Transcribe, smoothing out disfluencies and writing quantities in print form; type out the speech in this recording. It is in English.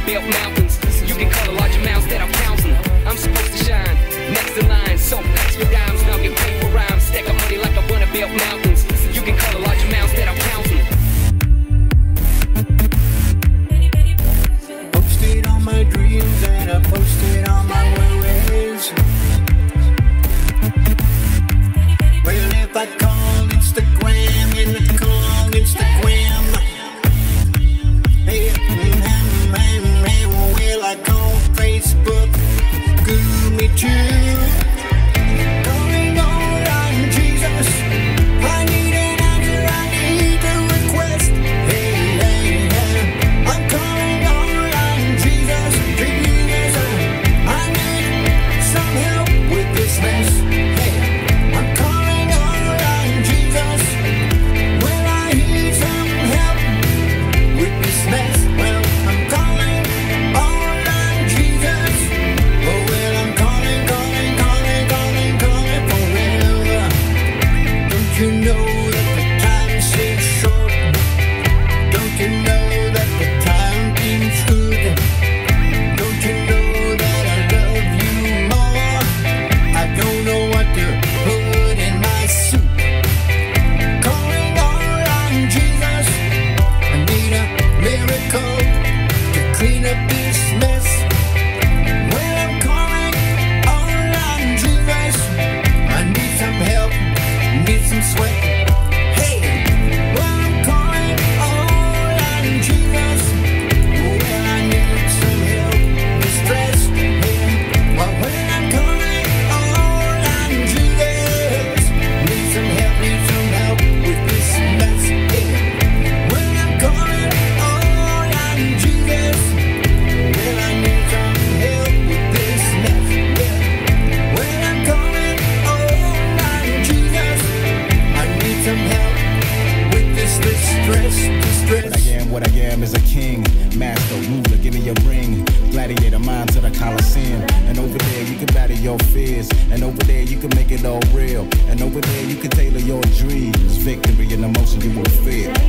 built mountains. You can call the large amounts that I'm counting. I'm supposed to shine next in line, so thanks for dimes. Now get paid for rhymes. Stack up money like I wanna build mountains. You can call the large amounts that I'm counting. Posted on my dreams and I posted on my worries. Well, if I call Instagram and I call Instagram, well, I call Facebook, Google me too. Calling on Jesus, I need an answer, I need a request. Hey, hey, hey, I'm calling on Jesus, Jesus, I need some help with this mess. Hey, I'm calling on Jesus, well, I need some help with this mess. Well, I'm calling on Jesus, oh, well, I'm calling forever. Don't you know that the time seems short? Don't you know that the time seems good? Don't you know that I love you more? I don't know what to put in my soup. Calling on Jesus, I need a miracle to clean up this mess. Well, I'm calling on Jesus, I need some help, need some sweat. Hey, well, I'm calling on Jesus, well, I need some help with stress. Hey, well, when I'm calling on Jesus, need some help with this mess. Hey, when I'm calling on Jesus, well, I need some help with this mess. Yeah. When I'm calling on Jesus, I need some help with this distress. What I am is a king, master, ruler, give me your ring. Gladiator mind to the Coliseum. And over there you can battle your fears. And over there you can make it all real. And over there you can tailor your dreams. Victory and emotion you will feel.